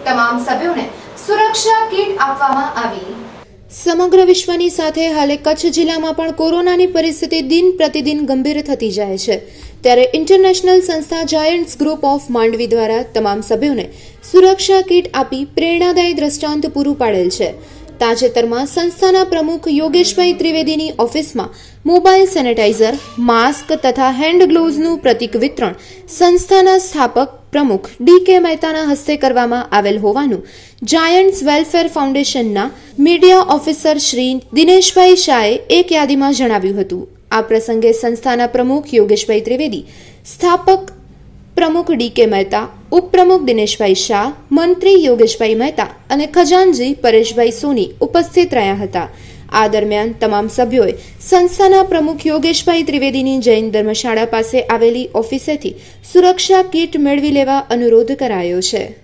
તમામ સભ્યોને સુરક્ષા કીટ આપવામાં આવી। સમગ્ર વિશ્વની સાથે હાલે કચ્છ જિલ્લામાં પણ કોરોનાની પરિસ્થિતિ દિન પ્રતિદિન ગંભીર થતી જાય છે, ત્યારે ઇન્ટરનેશનલ સંસ્થા જાયન્ટ્સ ગ્રુપ ઓફ માંડવી દ્વારા તમામ સભ્યોને સુરક્ષા કીટ આપી પ્રેરણાદાયી દ્રષ્ટાંત પૂરું પાડેલ છે। તાજેતરમાં સંસ્થાના પ્રમુખ યોગેશભાઈ ત્રિવેદીની ઓફિસમાં મોબાઈલ સેનેટાઈઝર, માસ્ક તથા હેન્ડ ગ્લોવ્સનું પ્રતિક વિતરણ સંસ્થાના સ્થાપક પ્રમુખ ડી.કે. મહેતાના હસ્તે કરવામાં આવેલ હોવાનું જાયન્ટ્સ વેલફેર ફાઉન્ડેશનના મીડિયા ઓફિસર શ્રી દિનેશભાઈ શાહે એક યાદીમાં જણાવ્યું હતું। આ પ્રસંગે સંસ્થાના પ્રમુખ યોગેશભાઈ ત્રિવેદી, સ્થાપક પ્રમુખ ડી.કે. મહેતા, ઉપપ્રમુખ દિનેશભાઈ શાહ, મંત્રી યોગેશભાઈ મહેતા અને ખજાનજી પરેશભાઈ સોની ઉપસ્થિત રહ્યા હતા। આ દરમિયાન તમામ સભ્યોએ સંસ્થાના પ્રમુખ યોગેશભાઈ ત્રિવેદીની જૈન ધર્મશાળા પાસે આવેલી ઓફિસેથી સુરક્ષા કીટ મેળવી લેવા અનુરોધ કરાયો છે।